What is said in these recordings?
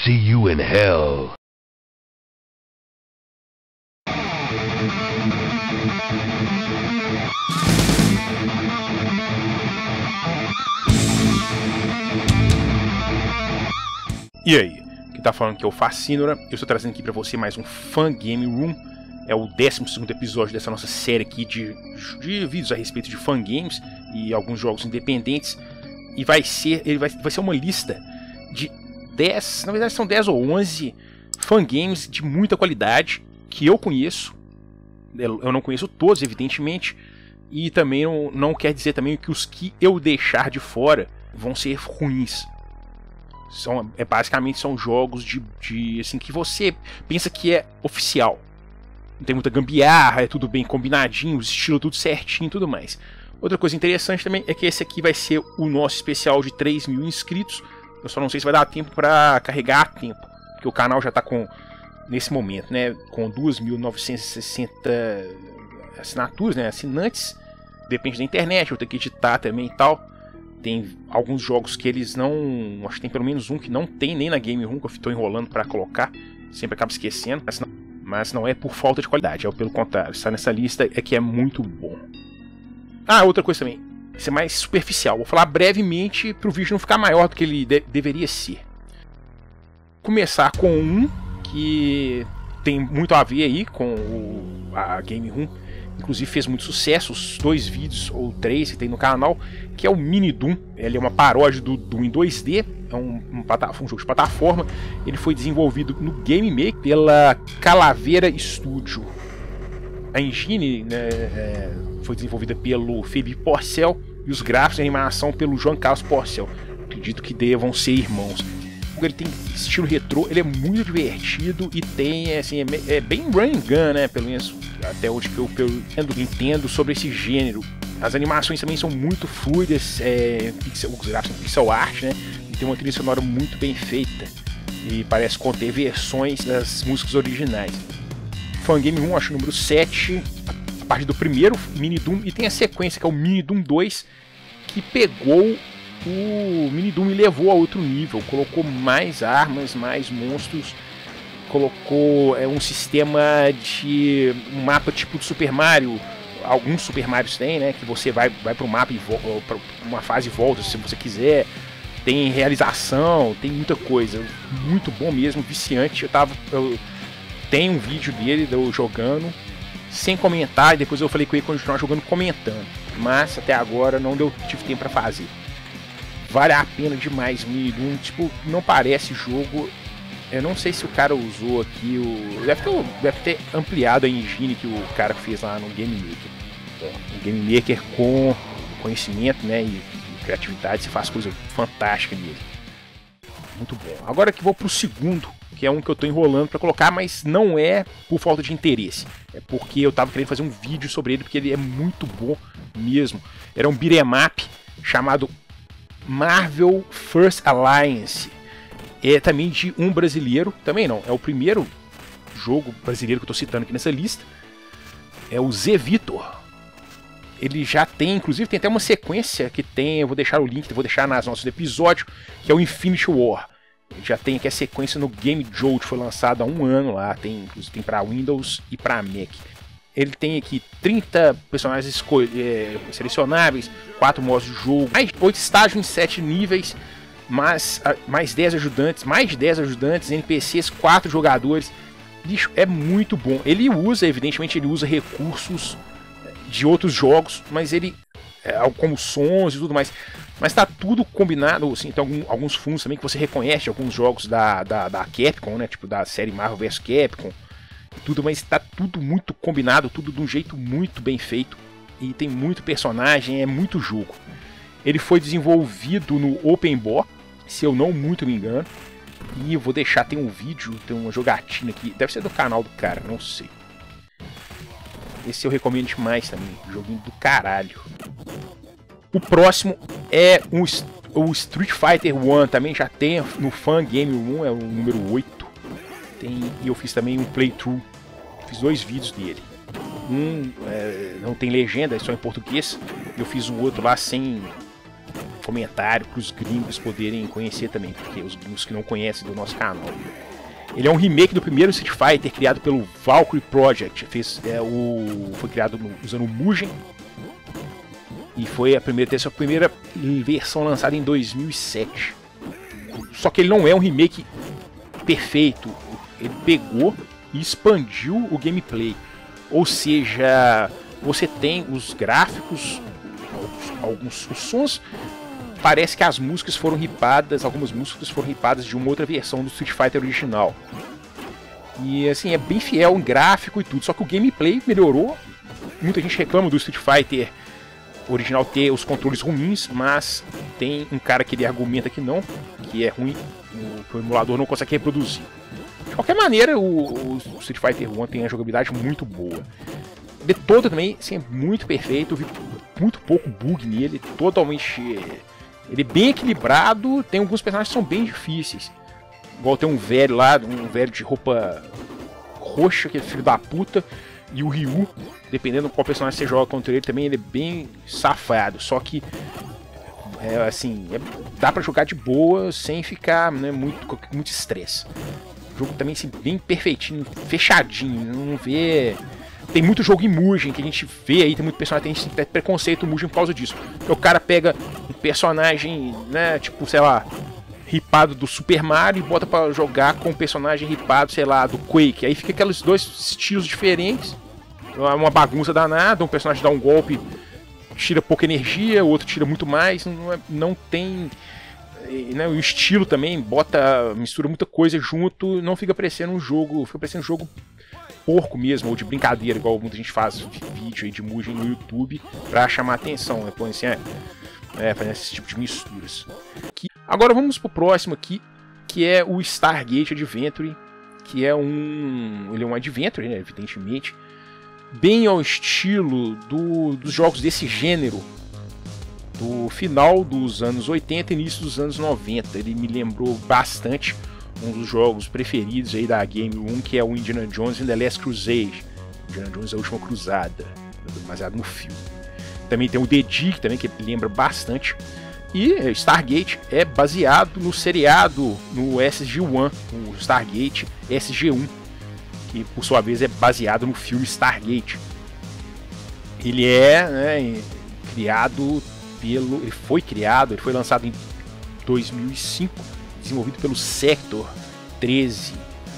See you in hell. E aí, quem tá falando que é o Facínora, eu estou trazendo aqui pra você mais um Fan Game Room. É o 12º episódio dessa nossa série aqui de vídeos a respeito de fan games e alguns jogos independentes. E vai ser uma lista de 10, na verdade são 10 ou 11 fan games de muita qualidade que eu conheço. Eu não conheço todos, evidentemente, e também não quer dizer também que os que eu deixar de fora vão ser ruins. Basicamente são jogos de assim, que você pensa que é oficial. Não tem muita gambiarra, é tudo bem combinadinho, os estilos tudo certinho e tudo mais. Outra coisa interessante também é que esse aqui vai ser o nosso especial de 3.000 inscritos. Eu só não sei se vai dar tempo para carregar a tempo, porque o canal já está com, nesse momento, né, com 2.960 assinaturas, né, assinantes. Depende da internet, eu tenho que editar também e tal. Tem alguns jogos que eles não... Acho que tem pelo menos um que não tem nem na Game Room, que eu estou enrolando para colocar. Sempre acabo esquecendo, mas não é por falta de qualidade, é pelo contrário. Estar nessa lista é que é muito bom. Ah, outra coisa também. Isso é mais superficial. Vou falar brevemente para o vídeo não ficar maior do que ele deveria ser. Começar com um que tem muito a ver aí com a Game Room. Inclusive fez muito sucesso, os 2 vídeos ou 3 que tem no canal, que é o Mini Doom. Ele é uma paródia do Doom em 2D, é um jogo de plataforma. Ele foi desenvolvido no Game Maker pela Calavera Studio. A engine, né, foi desenvolvida pelo Felipe Porcel e os gráficos e a animação pelo João Carlos Porcel. Acredito que devam ser irmãos. Ele tem estilo retrô, ele é muito divertido e tem, assim, é bem run and gun, né? Pelo menos até hoje que eu entendo sobre esse gênero. As animações também são muito fluidas, os gráficos são pixel art, né? E tem uma trilha sonora muito bem feita e parece conter versões das músicas originais. Fan Game 1, acho o número 7, a partir do primeiro Mini Doom, e tem a sequência que é o Mini Doom 2, que pegou o Mini Doom e levou a outro nível, colocou mais armas, mais monstros, colocou um sistema de um mapa tipo do Super Mario. Alguns Super Marios tem, né, que você vai para o mapa e para uma fase e volta se você quiser. Tem realização, tem muita coisa, muito bom mesmo, viciante. Eu tenho um vídeo dele eu jogando sem comentar, e depois eu falei que eu ia continuar jogando comentando, mas até agora não tive tempo para fazer. Vale a pena demais o Mini Doom, tipo, não parece jogo. Eu não sei se o cara usou aqui deve ter ampliado a engine que o cara fez lá no Game Maker. O Game Maker com conhecimento, né, e criatividade, você faz coisa fantástica nele. Muito bom. Agora que vou pro segundo, que é um que eu tô enrolando para colocar, mas não é por falta de interesse. É porque eu tava querendo fazer um vídeo sobre ele, porque ele é muito bom mesmo. Era um beat'em up chamado Marvel First Alliance. É também de um brasileiro, também não, é o primeiro jogo brasileiro que eu tô citando aqui nessa lista. É o Zé Vitor. Ele já tem, inclusive tem até uma sequência que tem, eu vou deixar o link, vou deixar nas notas do episódio, que é o Infinity War. Ele já tem aqui a sequência no Game Jolt, foi lançado há 1 ano lá, inclusive tem para Windows e para Mac. Ele tem aqui 30 personagens selecionáveis, 4 modos de jogo, mais 8 estágios em 7 níveis, mais 10 ajudantes, mais de 10 ajudantes, NPCs, 4 jogadores. Bicho, é muito bom. Ele evidentemente, ele usa recursos de outros jogos, mas ele, como sons e tudo mais, mas tá tudo combinado, assim, tem alguns fundos também que você reconhece, alguns jogos da Capcom, né, tipo da série Marvel vs Capcom, tudo, mas tá tudo muito combinado, tudo de um jeito muito bem feito, e tem muito personagem, é muito jogo. Ele foi desenvolvido no Open Box, se eu não muito me engano, e eu vou deixar, tem um vídeo, tem uma jogatina aqui, deve ser do canal do cara, não sei. Esse eu recomendo demais também, joguinho do caralho. O próximo é o Street Fighter 1, também já tem no Fan Game 1, é o número 8. E eu fiz também um playthrough, fiz 2 vídeos dele. Um não tem legenda, é só em português. Eu fiz o outro lá sem comentário para os gringos poderem conhecer também, porque os gringos que não conhecem do nosso canal. Ele é um remake do primeiro Street Fighter criado pelo Valkyrie Project. Foi criado usando o Mugen. E foi a sua primeira versão lançada em 2007. Só que ele não é um remake perfeito. Ele pegou e expandiu o gameplay. Ou seja, você tem os gráficos, os sons. Parece que as músicas foram ripadas, algumas músicas foram ripadas de uma outra versão do Street Fighter original. E assim, é bem fiel em gráfico e tudo, só que o gameplay melhorou. Muita gente reclama do Street Fighter original ter os controles ruins, mas tem um cara que ele argumenta que não, que é ruim, o emulador não consegue reproduzir. De qualquer maneira, o Street Fighter 1 tem a jogabilidade muito boa. De todo também, assim, é muito perfeito, eu vi muito pouco bug nele, totalmente... Ele é bem equilibrado, tem alguns personagens que são bem difíceis. Igual tem um velho lá, um velho de roupa roxa, que é filho da puta, e o Ryu, dependendo de qual personagem você joga contra ele, também ele é bem safado. Só que, dá pra jogar de boa, sem ficar, né, muito estresse. O jogo também assim, bem perfeitinho, fechadinho, não vê... Tem muito jogo em Mugen que a gente vê aí, tem muito personagem, tem gente preconceito no Mugen por causa disso. Porque o cara pega um personagem, né, tipo, sei lá, ripado do Super Mario e bota pra jogar com um personagem ripado, sei lá, do Quake. Aí fica aqueles dois estilos diferentes, uma bagunça danada, um personagem dá um golpe, tira pouca energia, o outro tira muito mais, não tem... Né, o estilo também, mistura muita coisa junto, não fica parecendo um jogo, fica parecendo um jogo porco mesmo, ou de brincadeira, igual muita gente faz vídeo aí de Mugen no YouTube pra chamar atenção, né? Põe assim, fazendo esse tipo de misturas. Agora vamos pro próximo aqui, que é o Stargate Adventure, que é ele é um adventure, né, evidentemente, bem ao estilo dos jogos desse gênero, do final dos anos 80 e início dos anos 90. Ele me lembrou bastante um dos jogos preferidos aí da Game 1, que é o Indiana Jones and the Last Crusade. Indiana Jones a Última Cruzada, baseado no filme. Também tem o The Dig, também, que lembra bastante. E Stargate é baseado no seriado, no SG-1, o Stargate SG-1, que por sua vez é baseado no filme Stargate. Ele ele foi lançado em 2005, desenvolvido pelo Sector 13.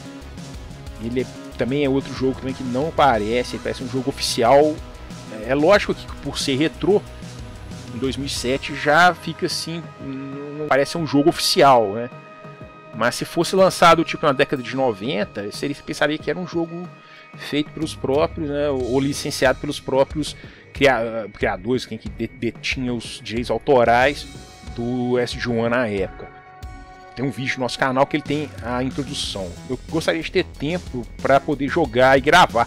Ele também é outro jogo também que não parece, ele parece um jogo oficial. É lógico que por ser retrô, em 2007 já fica assim, não parece um jogo oficial, né? Mas se fosse lançado tipo na década de 90, você pensaria que era um jogo feito pelos próprios, né, ou licenciado pelos próprios criadores, quem que detinha os direitos autorais do SG-1 na época. Tem um vídeo no nosso canal que ele tem a introdução. Eu gostaria de ter tempo para poder jogar e gravar.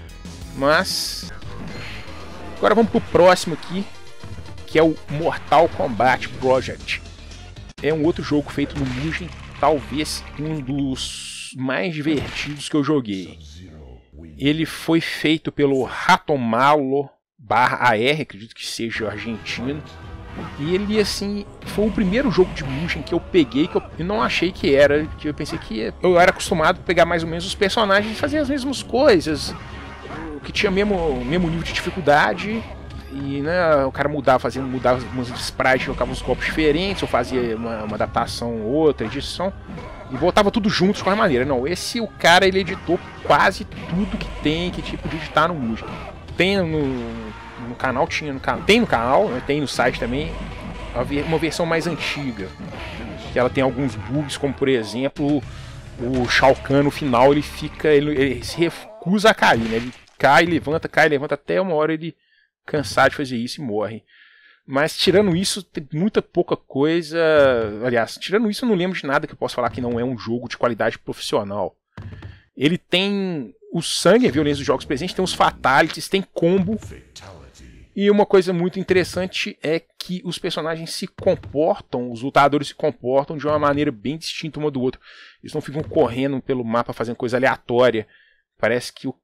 Mas agora vamos pro próximo aqui, que é o Mortal Kombat Project. É um outro jogo feito no Mugen, talvez um dos mais divertidos que eu joguei. Ele foi feito pelo Ratomalo/AR, acredito que seja argentino. E ele, assim, foi o primeiro jogo de Mugen que eu peguei, que eu não achei que era, que eu pensei que eu era acostumado a pegar mais ou menos os personagens e fazer as mesmas coisas, que tinha mesmo nível de dificuldade, e né, o cara mudava umas sprites, colocava uns golpes diferentes, ou fazia uma adaptação ou outra edição, e voltava tudo junto de qualquer maneira. Não, o cara, ele editou quase tudo que tem, que tipo de editar no Mugen. Tem no canal, tem no canal, né, tem no site também, uma versão mais antiga, que ela tem alguns bugs, como por exemplo, o Shao Kahn no final, ele se recusa a cair, né? Ele cai, levanta, até uma hora ele cansar de fazer isso e morre. Mas tirando isso, tem muita pouca coisa. Aliás, tirando isso, eu não lembro de nada que eu possa falar que não é um jogo de qualidade profissional. Ele tem o sangue, a violência dos jogos presentes, tem os fatalities, tem combo. E uma coisa muito interessante é que os personagens se comportam, os lutadores se comportam de uma maneira bem distinta uma do outro. Eles não ficam correndo pelo mapa fazendo coisa aleatória. Parece que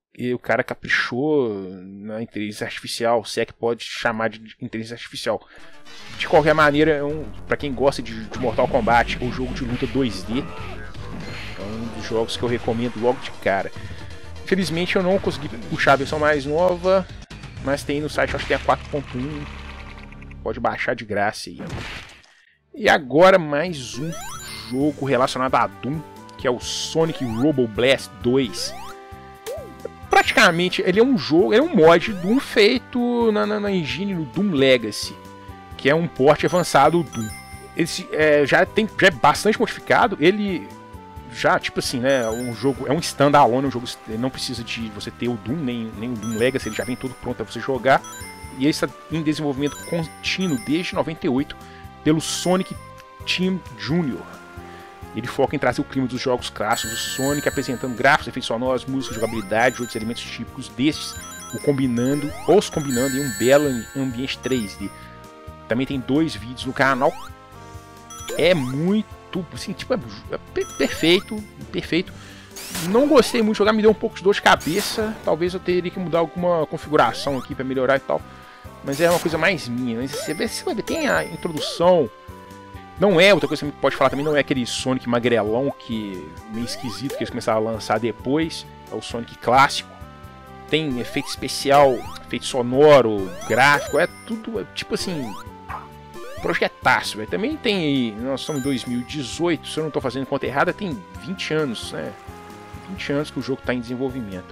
e o cara caprichou na inteligência artificial, se é que pode chamar de inteligência artificial. De qualquer maneira, pra quem gosta de Mortal Kombat, o jogo de luta 2D é um dos jogos que eu recomendo logo de cara. Infelizmente eu não consegui puxar a versão mais nova, mas tem no site, acho que tem a 4.1, pode baixar de graça aí. E agora mais um jogo relacionado a Doom, que é o Sonic Robo Blast 2. Praticamente ele é um jogo, ele é um mod Doom feito na engine do Doom Legacy, que é um port avançado do Doom. Ele já é bastante modificado, ele já, tipo assim, né, um jogo, é um standalone, um jogo, não precisa de você ter o Doom, nem o Doom Legacy, ele já vem todo pronto para você jogar, e ele está em desenvolvimento contínuo desde 98 pelo Sonic Team Junior. Ele foca em trazer o clima dos jogos clássicos do Sonic, apresentando gráficos, efeitos sonoros, música, jogabilidade e outros elementos típicos destes, os combinando em um belo ambiente 3D. Também tem 2 vídeos no canal. É muito, assim, tipo, perfeito. Não gostei muito de jogar, me deu um pouco de dor de cabeça. Talvez eu teria que mudar alguma configuração aqui para melhorar e tal. Mas é uma coisa mais minha. Mas você vai ver, tem a introdução. Não é, outra coisa que você pode falar também, não é aquele Sonic magrelão que meio esquisito que eles começaram a lançar depois. É o Sonic clássico. Tem efeito especial, efeito sonoro, gráfico, é tudo tipo assim, projetaço, véio. Também tem aí, nós estamos em 2018, se eu não estou fazendo conta errada, tem 20 anos, né? 20 anos que o jogo está em desenvolvimento.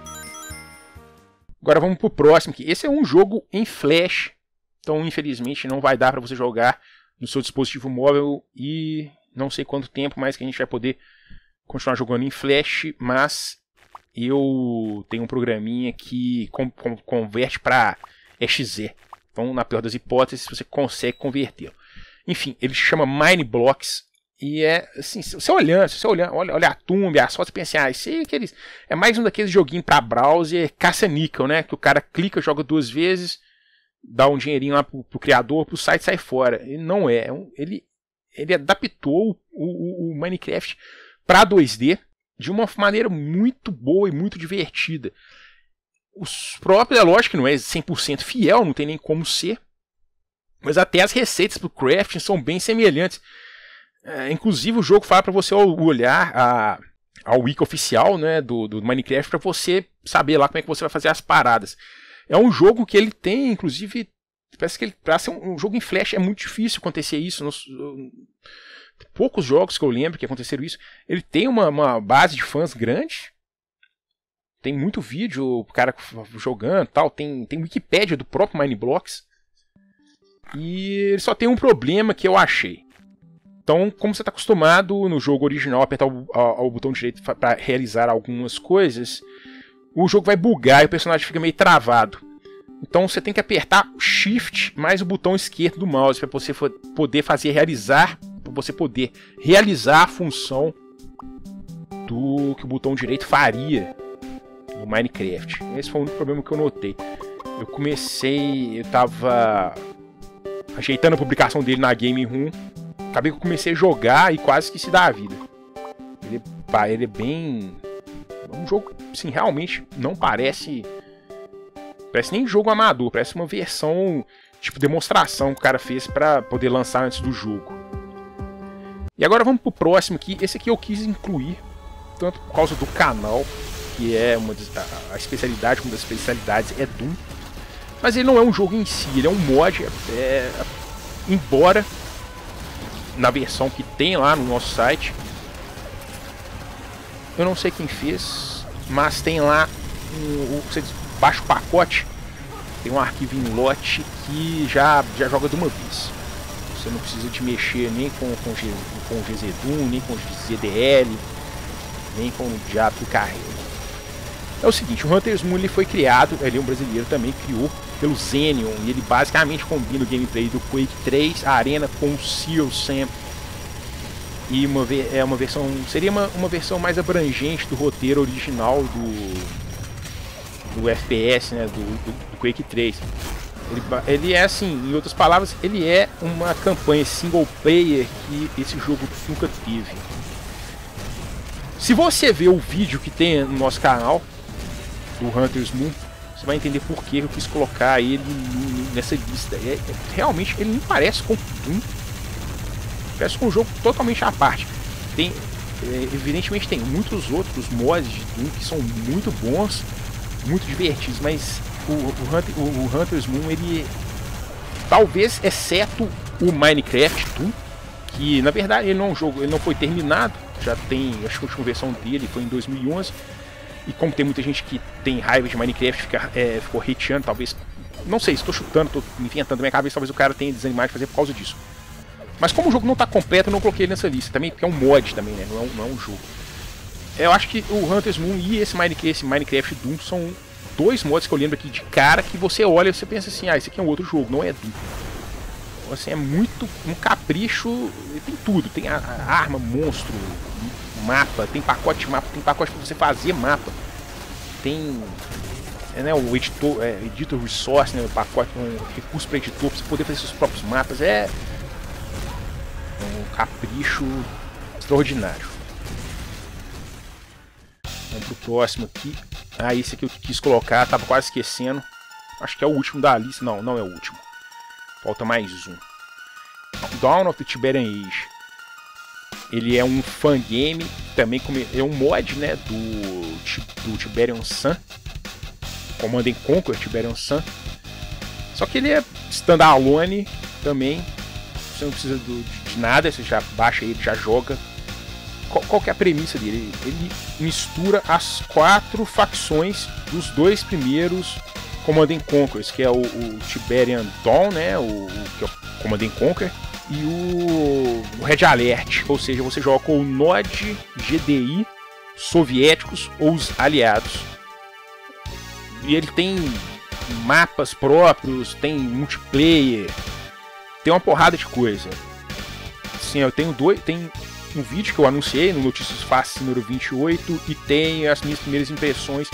Agora vamos pro próximo, que esse é um jogo em Flash, então infelizmente não vai dar para você jogar no seu dispositivo móvel e não sei quanto tempo mais que a gente vai poder continuar jogando em Flash, mas eu tenho um programinha que converte para EXE. Então, na pior das hipóteses, você consegue converter. Enfim, ele chama Mineblocks e é assim, você olha a Tomb, as fotos, pensa, é mais um daqueles joguinhos para browser caça-níquel, né? Que o cara clica, joga 2 vezes, dá um dinheirinho lá pro criador, pro site sai fora. Ele não é. Ele adaptou o Minecraft para 2D de uma maneira muito boa e muito divertida. Os próprios, é lógico que não é 100% fiel, não tem nem como ser, mas até as receitas pro crafting são bem semelhantes. Inclusive o jogo fala para você olhar a wiki oficial, né, do Minecraft para você saber lá como é que você vai fazer as paradas. É um jogo que ele tem, inclusive, parece que para ser um jogo em Flash é muito difícil acontecer isso. Poucos jogos que eu lembro que aconteceram isso. Ele tem uma base de fãs grande. Tem muito vídeo, o cara jogando, tal. Tem Wikipédia do próprio Mineblocks. E ele só tem um problema que eu achei. Então, como você está acostumado no jogo original a apertar o botão direito para realizar algumas coisas, o jogo vai bugar e o personagem fica meio travado. Então você tem que apertar Shift mais o botão esquerdo do mouse para você poder realizar a função do que o botão direito faria no Minecraft. Esse foi o único problema que eu notei. Eu tava ajeitando a publicação dele na Game Room, acabei que eu comecei a jogar e quase esqueci da vida. Ele é bem... um jogo, assim, realmente não parece nem jogo amador, parece uma versão, tipo, demonstração que o cara fez para poder lançar antes do jogo. E agora vamos pro próximo aqui. Esse aqui eu quis incluir, tanto por causa do canal, que é uma das especialidades é Doom, mas ele não é um jogo em si, ele é um mod, embora na versão que tem lá no nosso site, eu não sei quem fez, mas tem lá você baixa o pacote, tem um arquivo em lote que já joga de uma vez. Você não precisa de mexer nem com o GZDoom, nem com o ZDL, nem com o diabo do carrego. É o seguinte, o Hunter's Moon ele foi criado, ele é um brasileiro também, criou pelo Zenion, e ele basicamente combina o gameplay do Quake 3, a arena com o Seal Sam. E seria uma versão mais abrangente do roteiro original do FPS, né, do Quake 3. Ele é assim, em outras palavras, ele é uma campanha single player que esse jogo nunca teve. Se você ver o vídeo que tem no nosso canal, do Hunter's Moon, você vai entender por que eu quis colocar ele nessa lista. Realmente ele não parece com Doom, parece com um jogo totalmente à parte. Evidentemente tem muitos outros mods de Doom que são muito bons, muito divertidos, mas o Hunter's Moon, ele talvez, exceto o Minecraft Doom, que na verdade ele não é um jogo, ele não foi terminado, já tem, acho que a última versão dele foi em 2011, e como tem muita gente que tem raiva de Minecraft, ficou hateando, talvez, não sei, estou chutando, estou inventando na minha cabeça, talvez o cara tenha desanimado de fazer por causa disso. Mas como o jogo não está completo, eu não coloquei ele nessa lista também, porque é um mod também, né? Não é um jogo. Eu acho que o Hunter's Moon e esse Minecraft Doom são dois mods que eu lembro aqui de cara que você olha e você pensa assim, esse aqui é um outro jogo, não é Doom. Então, assim, é muito um capricho, tem tudo, tem a arma, monstro, mapa, tem pacote de mapa, tem pacote para você fazer mapa, tem o editor resource, né, o pacote, um recurso para editor, para você poder fazer seus próprios mapas, é um capricho extraordinário. Vamos pro próximo aqui. Esse aqui eu quis colocar, tava quase esquecendo. Acho que é o último da lista. Não é o último. Falta mais um. Dawn of the Tiberian Age. Ele é um fangame, também é um mod, né, do Tiberian Sun. Command & Conquer Tiberian Sun. Só que ele é standalone também. Você não precisa de nada, você já baixa ele, já joga. Qual que é a premissa dele? Ele mistura as 4 facções dos 2 primeiros Command & Conquers, que é o Tiberian Dawn, né, que é o Command & Conquer, e o Red Alert, ou seja, você joga com o NOD, GDI, soviéticos ou os aliados. E ele tem mapas próprios, tem multiplayer, tem uma porrada de coisa. Sim, eu tenho tem um vídeo que eu anunciei no Notícias Fáceis número 28 e tem as minhas primeiras impressões.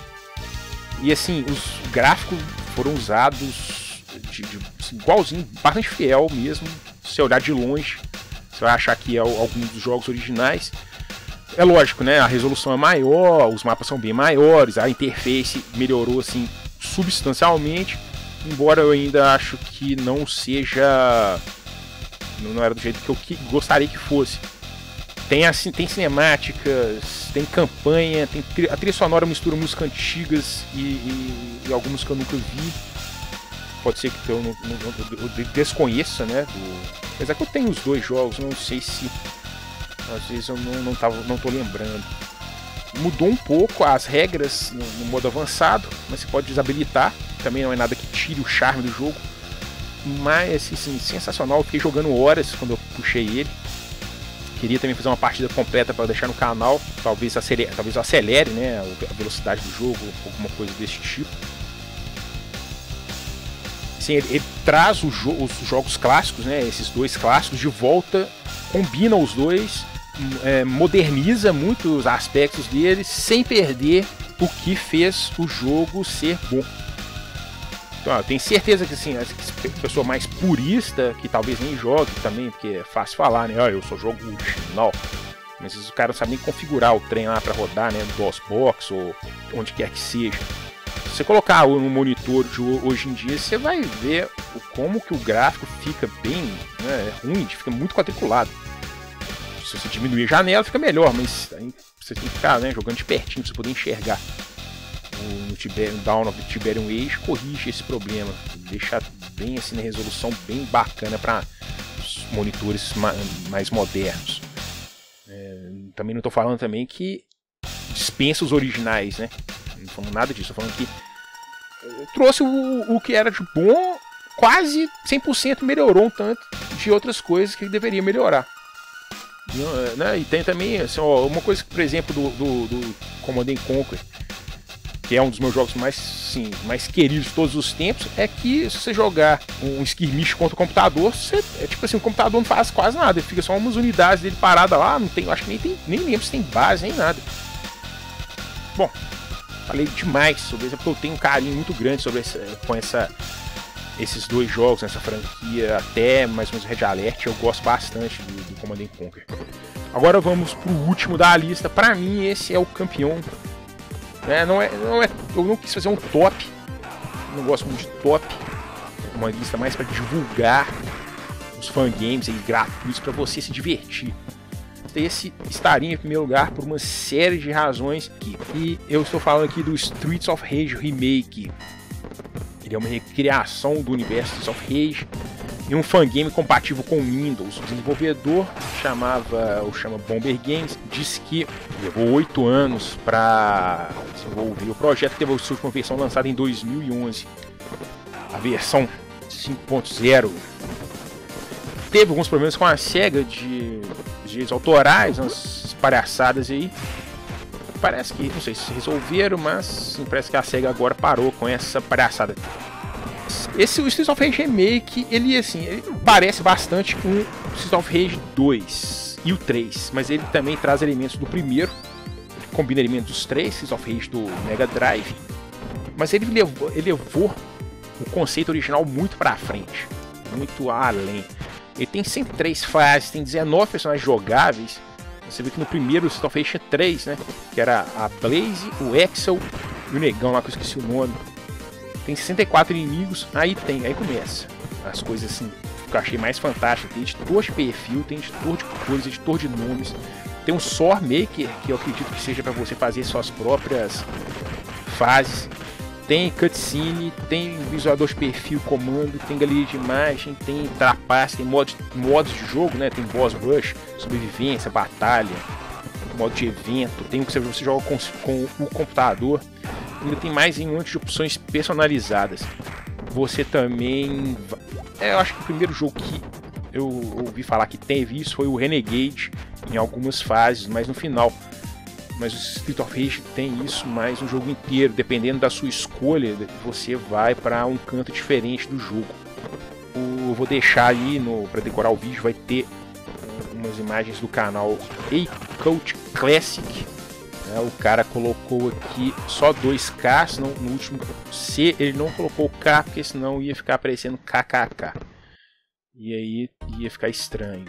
E assim, os gráficos foram usados igualzinho, bastante fiel mesmo. Se você olhar de longe, você vai achar que é algum dos jogos originais. É lógico, né? A resolução é maior, os mapas são bem maiores, a interface melhorou assim substancialmente. Embora eu ainda acho que não seja, não era do jeito que eu gostaria que fosse. Tem cinemáticas, tem campanha, a trilha sonora mistura músicas antigas e algumas que eu nunca vi. Pode ser que eu desconheça, né? Apesar que eu tenho os 2 jogos, não sei se às vezes eu não tô lembrando. Mudou um pouco as regras no modo avançado, mas você pode desabilitar. Também não é nada que tire o charme do jogo. Mas, assim, sensacional. Eu fiquei jogando horas quando eu puxei ele. Queria também fazer uma partida completa para deixar no canal. Talvez eu acelere, né, a velocidade do jogo, alguma coisa desse tipo. Assim, ele traz os jogos clássicos, né, esses 2 clássicos de volta. Combina os dois. Moderniza muitos aspectos deles sem perder o que fez o jogo ser bom. Então, eu tenho certeza que assim, a pessoa mais purista, que talvez nem jogue também, porque é fácil falar, né? Eu só jogo o original. Mas os caras não sabem nem configurar o trem lá para rodar, né? No DOSBox ou onde quer que seja. Se você colocar no monitor de hoje em dia, você vai ver como que o gráfico fica bem, né, ruim, fica muito quadriculado. Se você diminuir a janela, fica melhor, mas aí você tem que ficar, né, jogando de pertinho para você poder enxergar. No Dawn of the Tiberian Age corrige esse problema, deixa bem assim na resolução bem bacana para os monitores mais modernos. Também não estou falando também que dispensa os originais, né? Não estou falando nada disso, estou falando que trouxe o que era de bom, quase 100% melhorou um tanto de outras coisas que deveria melhorar. Né? E tem também assim, uma coisa que, por exemplo, do Command & Conquer, que é um dos meus jogos mais queridos de todos os tempos, é que se você jogar um skirmish contra o computador, tipo assim, o computador não faz quase nada, ele fica só umas unidades dele parada lá, não tem, acho que nem lembro se tem base, nem nada. Bom, falei demais sobre isso, porque eu tenho um carinho muito grande com esses 2 jogos, nessa franquia, até mais ou menos Red Alert, eu gosto bastante do Command & Conquer. Agora vamos pro último da lista. Para mim, esse é o campeão Eu não quis fazer um top, não gosto muito de top, uma lista mais para divulgar os fangames aí gratuitos para você se divertir. Esse estaria em primeiro lugar por uma série de razões aqui. E eu estou falando aqui do Streets of Rage Remake. Ele é uma recriação do universo Streets of Rage e um fangame compatível com Windows. O desenvolvedor chama Bomber Games, disse que levou 8 anos para desenvolver o projeto, que teve a sua última versão lançada em 2011. A versão 5.0 teve alguns problemas com a SEGA de direitos autorais, umas palhaçadas aí. Parece que, não sei se resolveram, mas parece que a SEGA agora parou com essa palhaçada. Esse Streets of Rage Remake, ele parece bastante com o Streets of Rage 2 e o 3, mas ele também traz elementos do primeiro, combina elementos dos três, Streets of Rage do Mega Drive, mas ele levou o conceito original muito pra frente, muito além. Ele tem 103 fases, tem 19 personagens jogáveis. Você vê que no primeiro Streets of Rage tinha 3, né? Que era a Blaze, o Axel e o negão lá que eu esqueci o nome. Tem 64 inimigos, aí começa as coisas assim que eu achei mais fantásticas. Tem editor de perfil, tem editor de cores, editor de nomes. Tem um Sword Maker, que eu acredito que seja para você fazer suas próprias fases. Tem cutscene, tem visualizador de perfil, comando, tem galeria de imagem, tem trapace, tem modos de jogo, né? Tem boss rush, sobrevivência, batalha, modo de evento, tem o que você joga com o computador. Ainda tem mais em um monte de opções personalizadas. Você também... eu acho que o primeiro jogo que eu ouvi falar que teve isso foi o Renegade, em algumas fases, mas no final. Mas o Streets of Rage tem isso mais um jogo inteiro, dependendo da sua escolha, você vai para um canto diferente do jogo. Eu vou deixar aí para decorar o vídeo, vai ter umas imagens do canal A-Coach Classic. O cara colocou aqui só 2K, no último C ele não colocou K, porque senão ia ficar aparecendo KKK. E aí ia ficar estranho.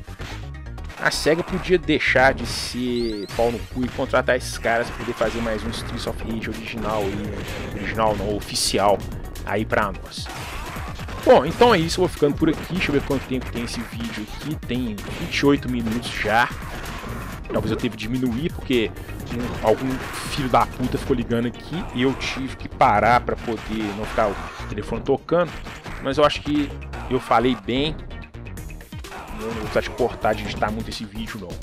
A SEGA podia deixar de ser pau no cu e contratar esses caras para poder fazer mais um Streets of Rage original, original não, oficial, aí pra nós. Bom, então é isso, eu vou ficando por aqui, deixa eu ver quanto tempo tem esse vídeo aqui, tem 28 minutos já. Talvez eu teve que diminuir porque algum filho da puta ficou ligando aqui e eu tive que parar para poder não ficar o telefone tocando, mas eu acho que eu falei bem. Eu não vou precisar te cortar de editar muito esse vídeo não.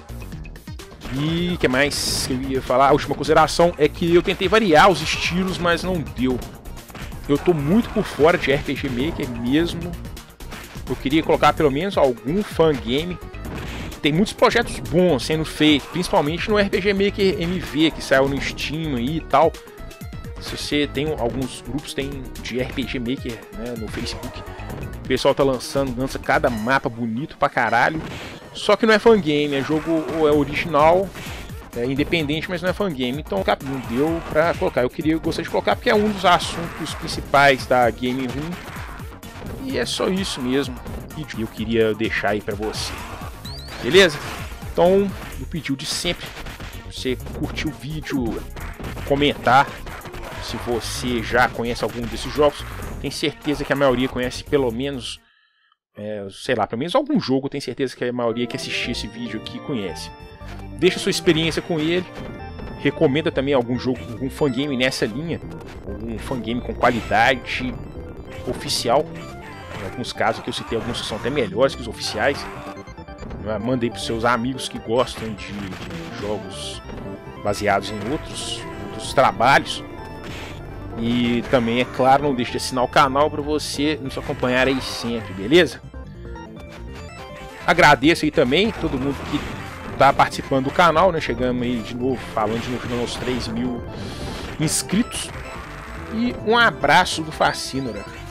E o que mais que eu ia falar? A última consideração é que eu tentei variar os estilos, mas não deu. Eu tô muito por fora de RPG Maker mesmo. Eu queria colocar pelo menos algum fangame. Tem muitos projetos bons sendo feitos, principalmente no RPG Maker MV, que saiu no Steam aí e tal. Se você tem alguns grupos tem de RPG Maker, né, no Facebook, o pessoal tá lança cada mapa bonito pra caralho. Só que não é fangame, é jogo é original, é independente, mas não é fangame. Então não deu pra colocar. Eu gostaria de colocar porque é um dos assuntos principais da Game Room. E é só isso mesmo que eu queria deixar aí pra você. Beleza? Então, eu pedi o de sempre. Você curtir o vídeo, comentar. Se você já conhece algum desses jogos, tenho certeza que a maioria conhece pelo menos, sei lá, pelo menos algum jogo. Tenho certeza que a maioria que assistir esse vídeo aqui conhece. Deixa sua experiência com ele. Recomenda também algum jogo, algum fangame nessa linha, algum fangame com qualidade oficial. Em alguns casos que eu citei, alguns que são até melhores que os oficiais. Mandei para os seus amigos que gostam de jogos baseados em outros trabalhos. E também, é claro, não deixe de assinar o canal para você nos acompanhar aí sempre, beleza? Agradeço aí também todo mundo que está participando do canal, né? Chegamos aí de novo, chegando aos 3.000 inscritos. E um abraço do Facínora.